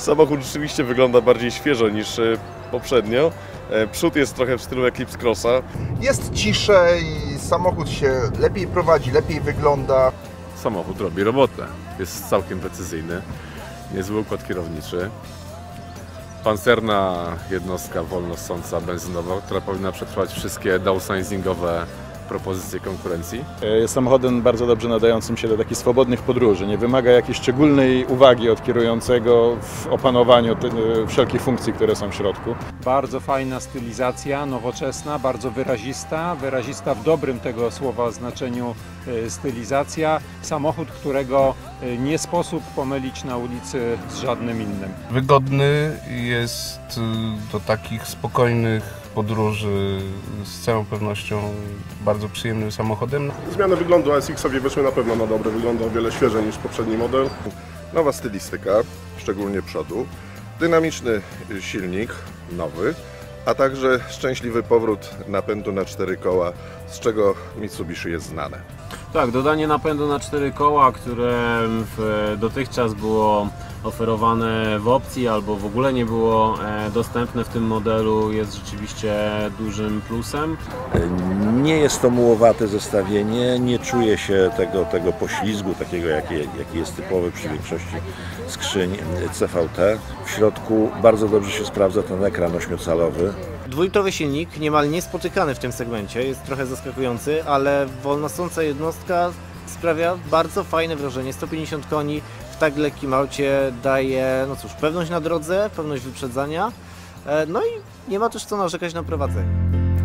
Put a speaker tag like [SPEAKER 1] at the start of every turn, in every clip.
[SPEAKER 1] Samochód rzeczywiście wygląda bardziej świeżo niż poprzednio. Przód jest trochę w stylu Eclipse Crossa.
[SPEAKER 2] Jest ciszej, samochód się lepiej prowadzi, lepiej wygląda.
[SPEAKER 3] Samochód robi robotę. Jest całkiem precyzyjny. Niezły układ kierowniczy. Pancerna jednostka wolnossąca benzynowa, która powinna przetrwać wszystkie downsizingowe propozycje konkurencji.
[SPEAKER 4] Jest samochodem bardzo dobrze nadającym się do takich swobodnych podróży. Nie wymaga jakiejś szczególnej uwagi od kierującego w opanowaniu wszelkich funkcji, które są w środku.
[SPEAKER 5] Bardzo fajna stylizacja, nowoczesna, bardzo wyrazista w dobrym tego słowa znaczeniu stylizacja. Samochód, którego nie sposób pomylić na ulicy z żadnym innym.
[SPEAKER 6] Wygodny jest do takich spokojnych podróży, z całą pewnością bardzo przyjemnym samochodem.
[SPEAKER 7] Zmiany wyglądu ASX-owi wyszły na pewno na dobre, wygląda o wiele świeżej niż poprzedni model.
[SPEAKER 8] Nowa stylistyka, szczególnie przodu, dynamiczny silnik, nowy, a także szczęśliwy powrót napędu na 4 koła, z czego Mitsubishi jest znane.
[SPEAKER 9] Tak, dodanie napędu na 4 koła, które dotychczas było oferowane w opcji albo w ogóle nie było dostępne w tym modelu, jest rzeczywiście dużym plusem.
[SPEAKER 10] Nie jest to mułowate zestawienie, nie czuje się tego poślizgu, takiego jaki jest typowy przy większości skrzyń CVT. W środku bardzo dobrze się sprawdza ten ekran 8-calowy.
[SPEAKER 11] Dwulitrowy silnik, niemal niespotykany w tym segmencie, jest trochę zaskakujący, ale wolnossąca jednostka sprawia bardzo fajne wrażenie. 150 koni w tak lekkim aucie daje, no cóż, pewność na drodze, pewność wyprzedzania, no i nie ma też co narzekać na prowadzenie.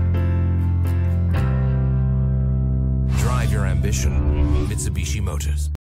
[SPEAKER 12] Drive your ambition, Mitsubishi Motors.